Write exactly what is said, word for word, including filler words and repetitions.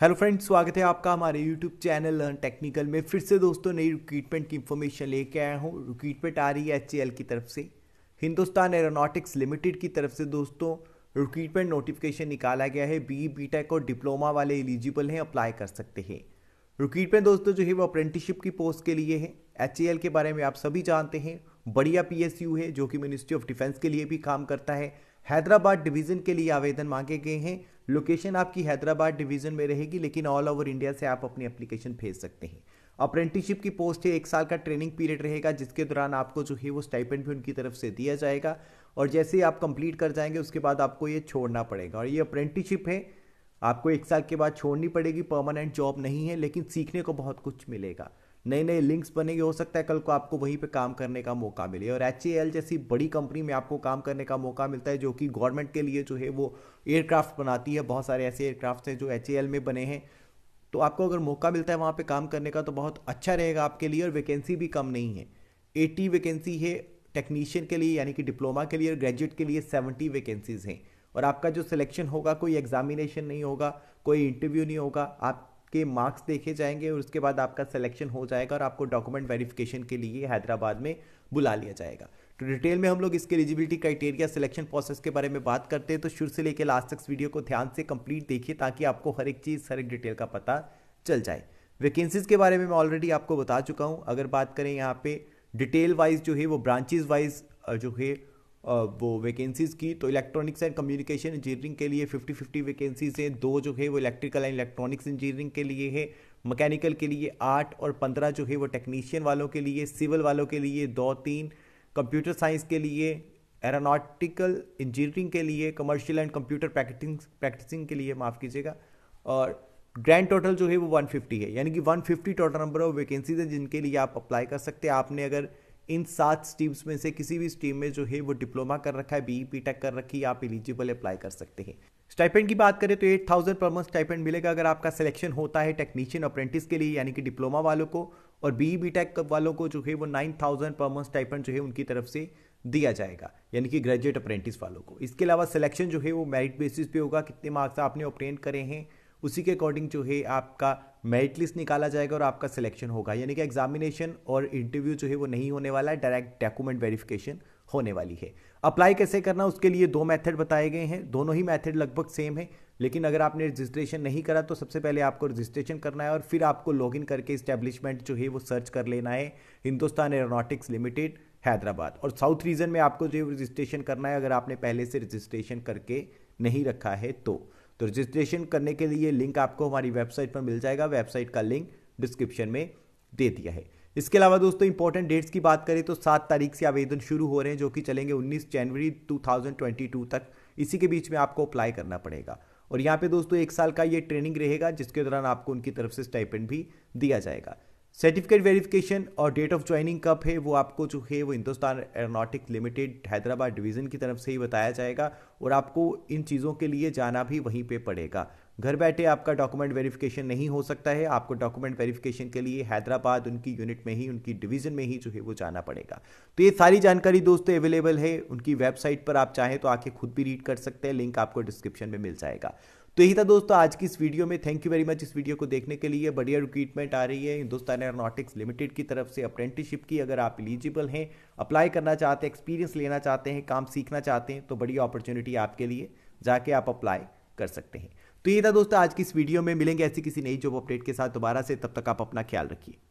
Hello friends, स्वागत है आपका हमारे यूट्यूब चैनल लर्न टेक्निकल में। फिर से दोस्तों नई रिक्रूटमेंट की इन्फॉर्मेशन लेके आया हूँ। रिक्रूटमेंट आ रही है एच ए एल की तरफ से, हिंदुस्तान एरोनॉटिक्स लिमिटेड की तरफ से। दोस्तों रिक्रूटमेंट नोटिफिकेशन निकाला गया है। बी बी टेक और डिप्लोमा वाले एलिजिबल हैं, अप्लाई कर सकते हैं। रिक्रूटमेंट दोस्तों जो है वो अप्रेंटिसशिप की पोस्ट के लिए है। एच ए एल के बारे में आप सभी जानते हैं, बढ़िया पी एस यू है जो कि मिनिस्ट्री ऑफ डिफेंस के लिए भी काम करता है। हैदराबाद डिवीज़न के लिए आवेदन मांगे गए हैं। लोकेशन आपकी हैदराबाद डिवीज़न में रहेगी, लेकिन ऑल ओवर इंडिया से आप अपनी एप्लीकेशन भेज सकते हैं। अप्रेंटिसशिप की पोस्ट है, एक साल का ट्रेनिंग पीरियड रहेगा, जिसके दौरान आपको जो है वो स्टाइपेंड भी उनकी तरफ से दिया जाएगा। और जैसे ही आप कंप्लीट कर जाएंगे उसके बाद आपको ये छोड़ना पड़ेगा। और ये अप्रेंटिसशिप है, आपको एक साल के बाद छोड़नी पड़ेगी। परमानेंट जॉब नहीं है, लेकिन सीखने को बहुत कुछ मिलेगा। नए नए लिंक्स बनेंगे, हो सकता है कल को आपको वहीं पे काम करने का मौका मिले। और एच ए एल जैसी बड़ी कंपनी में आपको काम करने का मौका मिलता है, जो कि गवर्नमेंट के लिए जो है वो एयरक्राफ्ट बनाती है। बहुत सारे ऐसे एयरक्राफ्ट हैं जो एच ए एल में बने हैं। तो आपको अगर मौका मिलता है वहाँ पे काम करने का तो बहुत अच्छा रहेगा आपके लिए। और वैकेंसी भी कम नहीं है, अस्सी वैकेंसी है टेक्नीशियन के लिए, यानी कि डिप्लोमा के लिए। और ग्रेजुएट के लिए सत्तर वैकेंसीज हैं। और आपका जो सिलेक्शन होगा, कोई एग्जामिनेशन नहीं होगा, कोई इंटरव्यू नहीं होगा, आप के मार्क्स देखे जाएंगे और उसके बाद आपका सिलेक्शन हो जाएगा और आपको डॉक्यूमेंट वेरिफिकेशन के लिए हैदराबाद में बुला लिया जाएगा। तो डिटेल में हम लोग इसके एलिजिबिलिटी क्राइटेरिया, सिलेक्शन प्रोसेस के बारे में बात करते हैं। तो शुरू से लेकर लास्ट तक वीडियो को ध्यान से कंप्लीट देखिए, ताकि आपको हर एक चीज़, हर एक डिटेल का पता चल जाए। वैकेंसीज के बारे में मैं ऑलरेडी आपको बता चुका हूँ। अगर बात करें यहाँ पे डिटेल वाइज जो है वो ब्रांचेज वाइज जो है वो वैकेंसीज़ की, तो इलेक्ट्रॉनिक्स एंड कम्युनिकेशन इंजीनियरिंग के लिए फिफ्टी फिफ्टी वैकेंसीज हैं। दो जो है वो इलेक्ट्रिकल एंड इलेक्ट्रॉनिक्स इंजीनियरिंग के लिए है। मैकेनिकल के लिए आठ और पंद्रह जो है वो टेक्नीशियन वालों के लिए। सिविल वालों के लिए दो तीन, कंप्यूटर साइंस के लिए, एरोनॉटिकल इंजीनियरिंग के लिए, commercial and computer practising practising के लिए, माफ़ कीजिएगा। और ग्रैंड टोटल जो है वो एक सौ पचास है, यानी कि एक सौ पचास टोटल नंबर ऑफ वैकेंसीज है जिनके लिए आप अप्लाई कर सकते हैं। आपने अगर इन सात स्ट्रीम्स में से किसी भी स्ट्रीम में जो है वो डिप्लोमा कर रखा है, बी बी टेक कर रखी है, आप एलिजिबल अप्लाई कर सकते हैं। स्टाइपेंड की बात करें तो एट थाउजेंड पर मंथ स्टाइपेंड मिलेगा अगर आपका सिलेक्शन होता है टेक्नीशियन अप्रेंटिस के लिए, यानी कि डिप्लोमा वालों को। और बी बी टेक वालों को जो है वो नाइन थाउजेंड पर मंथ स्टाइपेंड जो है उनकी तरफ से दिया जाएगा, यानी कि ग्रेजुएट अप्रेंटिस वालों को। इसके अलावा सिलेक्शन जो है वो मेरिट बेसिस पे होगा, कितने मार्क्स आपने ऑब्टेन करे हैं उसी के अकॉर्डिंग जो है आपका मेरिट लिस्ट निकाला जाएगा और आपका सिलेक्शन होगा। यानी कि एग्जामिनेशन और इंटरव्यू जो है वो नहीं होने वाला है, डायरेक्ट डॉक्यूमेंट वेरिफिकेशन होने वाली है। अप्लाई कैसे करना, उसके लिए दो मेथड बताए गए हैं। दोनों ही मेथड लगभग सेम है, लेकिन अगर आपने रजिस्ट्रेशन नहीं करा तो सबसे पहले आपको रजिस्ट्रेशन करना है और फिर आपको लॉगिन करके इस्टेब्लिशमेंट जो है वो सर्च कर लेना है, हिंदुस्तान एरोनॉटिक्स लिमिटेड हैदराबाद। और साउथ रीजन में आपको जो रजिस्ट्रेशन करना है, अगर आपने पहले से रजिस्ट्रेशन करके नहीं रखा है तो तो रजिस्ट्रेशन करने के लिए लिंक आपको हमारी वेबसाइट पर मिल जाएगा। वेबसाइट का लिंक डिस्क्रिप्शन में दे दिया है। इसके अलावा दोस्तों इंपॉर्टेंट डेट्स की बात करें तो सात तारीख से आवेदन शुरू हो रहे हैं, जो कि चलेंगे उन्नीस जनवरी दो हज़ार बाईस तक। इसी के बीच में आपको अप्लाई करना पड़ेगा। और यहाँ पे दोस्तों एक साल का ये ट्रेनिंग रहेगा, जिसके दौरान आपको उनकी तरफ से स्टाइपेंड भी दिया जाएगा। सर्टिफिकेट वेरिफिकेशन और डेट ऑफ ज्वाइनिंग कब है वो आपको जो है वो Hindustan Aeronautics Limited Hyderabad division की तरफ से ही बताया जाएगा। और आपको इन चीज़ों के लिए जाना भी वहीं पे पड़ेगा। घर बैठे आपका डॉक्यूमेंट वेरिफिकेशन नहीं हो सकता है, आपको डॉक्यूमेंट वेरिफिकेशन के लिए हैदराबाद उनकी यूनिट में ही, उनकी डिवीज़न में ही जो है वो जाना पड़ेगा। तो ये सारी जानकारी दोस्तों अवेलेबल है उनकी वेबसाइट पर, आप चाहें तो आके खुद भी रीड कर सकते हैं। लिंक आपको डिस्क्रिप्शन में मिल जाएगा। तो यही था दोस्तों आज की इस वीडियो में। थैंक यू वेरी मच इस वीडियो को देखने के लिए। बढ़िया रिक्रूटमेंट आ रही है हिंदुस्तान एरोनॉटिक्स लिमिटेड की तरफ से अप्रेंटिसशिप की। अगर आप एलिजिबल हैं, अप्लाई करना चाहते हैं, एक्सपीरियंस लेना चाहते हैं, काम सीखना चाहते हैं, तो बढ़िया अपॉर्चुनिटी आपके लिए, जाके आप अप्लाई कर सकते हैं। तो ये था दोस्तों आज की इस वीडियो में। मिलेंगे ऐसी किसी नई जॉब अपडेट के साथ दोबारा से, तब तक आप अपना ख्याल रखिए।